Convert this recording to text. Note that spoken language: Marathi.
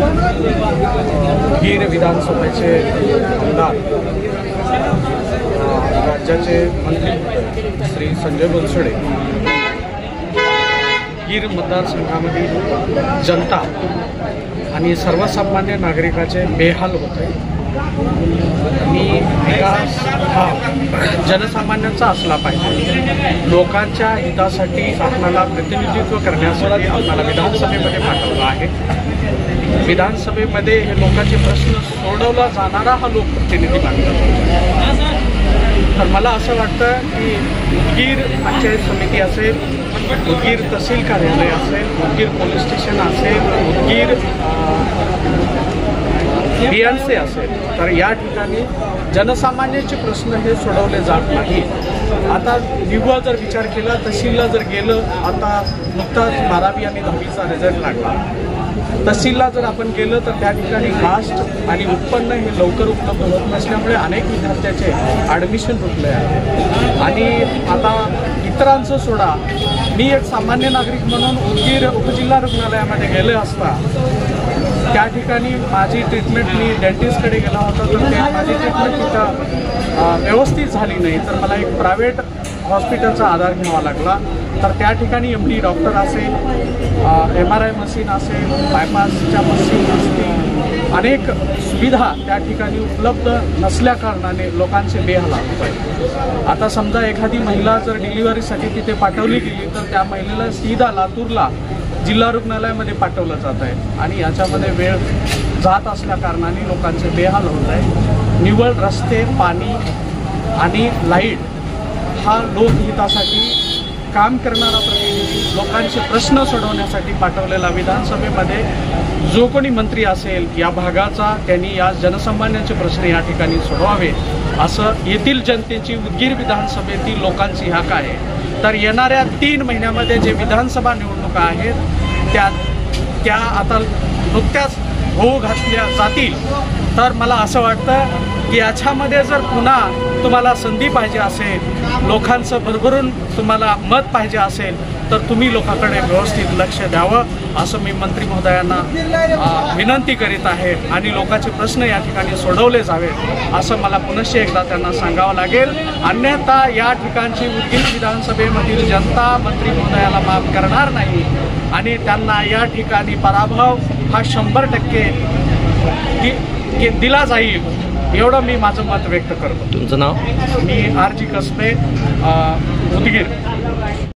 गीर विधानसभेचे आमदार राज्याचे मंत्री श्री संजय बनसोडे गीर मतदारसंघामधील जनता आणि सर्वसामान्य नागरिकाचे बेहाल होते। आणि विकास हा जनसामान्यांचा असला पाहिजे। लोकांच्या हितासाठी आपल्याला प्रतिनिधित्व करण्यासाठी आपल्याला विधानसभेमध्ये पाठवलं आहे। विधानसभेमध्ये हे लोकांचे प्रश्न सोडवला जाणारा हा लोकप्रतिनिधी मानला। तर मला असं वाटतं की उदगीर पंचायत समिती असेल, उदगीर तहसील कार्यालय असेल, उदगीर पोलीस स्टेशन असेल, उदगीर BNC असेल, तर या ठिकाणी जनसामान्यांचे प्रश्न हे सोडवले जात नाही। आता निव्वळ जर विचार केला, तहसीलला जर गेलं, आता नुकताच 12वी आणि 10वीचा रिझल्ट लागला। तहसीलला जर आपण गेलं तर त्या ठिकाणी कास्ट आणि उत्पन्न हे लवकर उपलब्ध होत नसल्यामुळे अनेक विद्यार्थ्याचे ॲडमिशन रुकले आहे। आणि आता इतरांचं सोडा, मी एक सामान्य नागरिक म्हणून उदगीर उपजिल्हा रुग्णालयामध्ये गेले असता त्या ठिकाणी माझी ट्रीटमेंट, मी डेंटिस्टकडे गेला होता, तर ते माझी ट्रीटमेंट तिथं व्यवस्थित झाली नाही, तर मला एक प्रायव्हेट हॉस्पिटलचा आधार घ्यावा लागला। तर त्या ठिकाणी MD डॉक्टर असेल, MRI मशीन असेल, बायपासच्या मशीन असतील, अनेक सुविधा त्या ठिकाणी उपलब्ध नसल्या कारणाने लोकांचे बेहाल होत आहेत। आता समजा एखादी महिला जर डिलिव्हरीसाठी तिथे पाठवली गेली तर त्या महिलेला सीधा लातूरला जिल्हा रुग्णालयामध्ये पाठवलं जात आहे आणि याच्यामध्ये वेळ जात असल्या कारणाने लोकांचे बेहाल होत आहे। निव्वळ रस्ते, पाणी आणि लाईट हा लोकहितासाठी काम करणारा प्रतिनिधी, लोकांचे प्रश्न सोडवण्यासाठी पाठवलेला विधानसभेमध्ये जो कोणी मंत्री असेल या भागाचा, त्यांनी या जनसामान्यांचे प्रश्न या ठिकाणी सोडवावे असं येथील जनतेची, उदगीर विधानसभेतील लोकांची हाक आहे। तर येणाऱ्या 3 महिन्यामध्ये जे विधानसभा निवडणुका आहेत त्या आता नुकत्याच होऊ घातल्या जातील। तर मला असं वाटतं की याच्यामध्ये जर पुन्हा तुम्हाला संधी पाहिजे असेल, लोकांचं भरभरून तुम्हाला मत पाहिजे असेल, तर तुम्ही लोकांकडे व्यवस्थित लक्ष द्यावं असं मी मंत्री महोदयांना विनंती करीत आहे। आणि लोकांचे प्रश्न या ठिकाणी सोडवले जावेत असं मला पुनश्च एकदा त्यांना सांगावं लागेल। अन्यथा या ठिकाणची उदगीर विधानसभेमधील जनता मंत्री महोदयाला माफ करणार नाही आणि त्यांना या ठिकाणी पराभव हा 100% दिला जाईल, एवढं मी माझं मत व्यक्त करतो। तुमचं नाव? मी RG कसबे, उदगीर।